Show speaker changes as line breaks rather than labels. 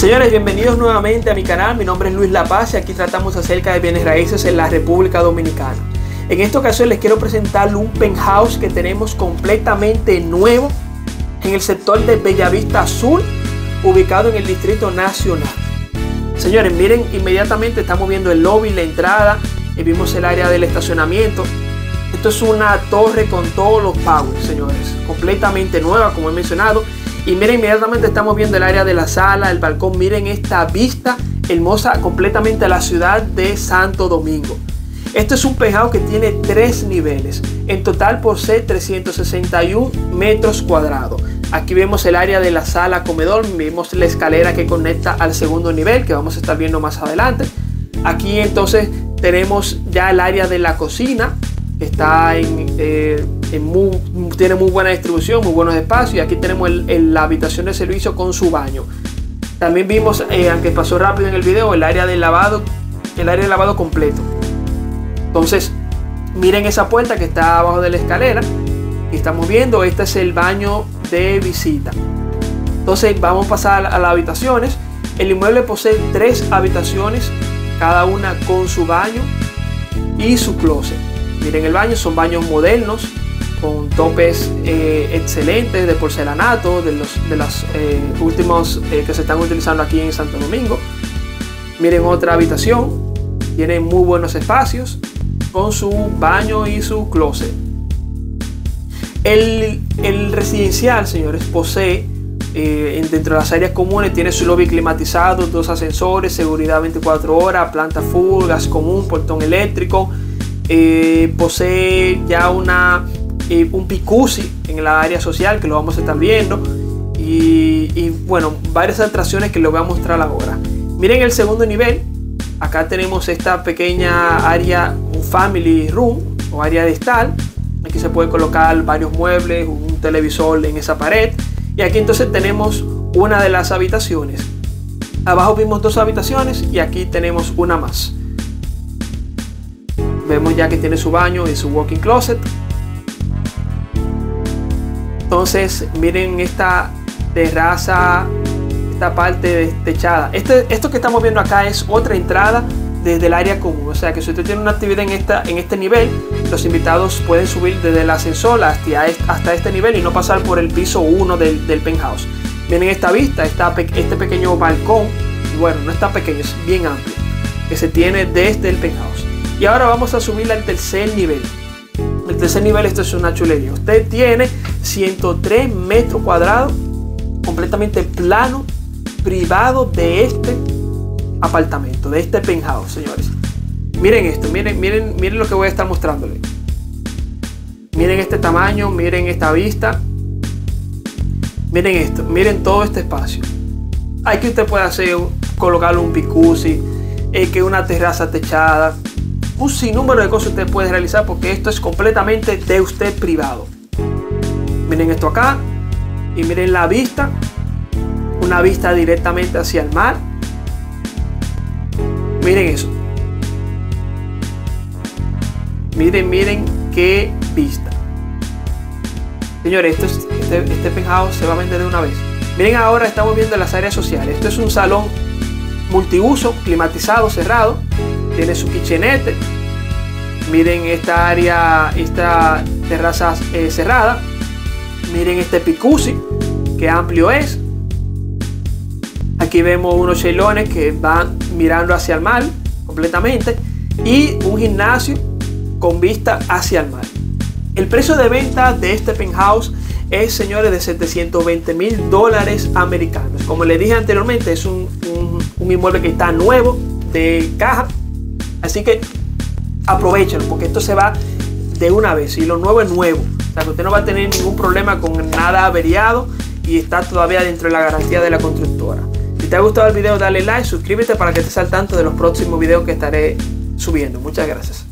Señores, bienvenidos nuevamente a mi canal. Mi nombre es Luis La Paz y aquí tratamos acerca de bienes raíces en la República Dominicana. En esta ocasión les quiero presentar un penthouse que tenemos completamente nuevo en el sector de Bellavista Sur, ubicado en el Distrito Nacional. Señores, miren, inmediatamente estamos viendo el lobby, la entrada, y vimos el área del estacionamiento. Esto es una torre con todos los powers, señores, completamente nueva, como he mencionado. Y miren, inmediatamente estamos viendo el área de la sala, el balcón. Miren esta vista hermosa completamente a la ciudad de Santo Domingo. Esto es un penthouse que tiene 3 niveles. En total posee 361 metros cuadrados. Aquí vemos el área de la sala comedor. Vemos la escalera que conecta al segundo nivel, que vamos a estar viendo más adelante. Aquí entonces tenemos ya el área de la cocina, que está tiene muy buena distribución, muy buenos espacios. Y aquí tenemos la habitación de servicio con su baño. También vimos, aunque pasó rápido en el video, el área de lavado completo. Entonces miren esa puerta que está abajo de la escalera y estamos viendo, este es el baño de visita. Entonces vamos a pasar a las habitaciones. El inmueble posee 3 habitaciones, cada una con su baño y su closet. Miren el baño, son baños modernos con topes excelentes de porcelanato, de los últimos que se están utilizando aquí en Santo Domingo. Miren otra habitación, tiene muy buenos espacios con su baño y su closet. El residencial, señores, posee dentro de las áreas comunes, tiene su lobby climatizado, 2 ascensores, seguridad 24 horas, planta full, gas común, portón eléctrico. Posee ya un jacuzzi en la área social, que lo vamos a estar viendo, y bueno, varias atracciones que les voy a mostrar ahora. Miren el segundo nivel. Acá tenemos esta pequeña área, un family room o área de estar. Aquí se puede colocar varios muebles, un televisor en esa pared. Y aquí entonces tenemos una de las habitaciones. Abajo vimos 2 habitaciones y aquí tenemos una más. Vemos ya que tiene su baño y su walk-in closet. Entonces miren esta terraza, esta parte techada. Esto que estamos viendo acá es otra entrada desde el área común. O sea que si usted tiene una actividad en este nivel, los invitados pueden subir desde el ascensor hasta este nivel y no pasar por el piso 1 del penthouse. Miren esta vista, este pequeño balcón. Y bueno, no es tan pequeño, es bien amplio, que se tiene desde el penthouse. Y ahora vamos a subir al tercer nivel. El tercer nivel, esto es una chulería. Usted tiene 103 metros cuadrados, completamente plano, privado de este apartamento, de este penthouse, señores. Miren esto, miren lo que voy a estar mostrándoles. Miren este tamaño, miren esta vista. Miren esto, miren todo este espacio. Aquí usted puede colocarle un jacuzzi, que una terraza techada. Un sinnúmero de cosas usted puede realizar porque esto es completamente de usted privado. Miren esto acá y miren la vista, una vista directamente hacia el mar. Miren eso. Miren qué vista. Señores, este penthouse se va a vender de una vez. Miren, ahora estamos viendo las áreas sociales. Esto es un salón multiuso, climatizado, cerrado. Tiene su kitchenette. Miren esta área, esta terraza cerrada. Miren este jacuzzi, que amplio es. Aquí vemos unos chelones que van mirando hacia el mar completamente. Y un gimnasio con vista hacia el mar. El precio de venta de este penthouse es, señores, de $720,000 americanos. Como les dije anteriormente, es un inmueble que está nuevo, de caja. Así que aprovechenlo porque esto se va de una vez y lo nuevo es nuevo. O sea que usted no va a tener ningún problema con nada averiado y está todavía dentro de la garantía de la constructora. Si te ha gustado el video, dale like, suscríbete para que estés al tanto de los próximos videos que estaré subiendo. Muchas gracias.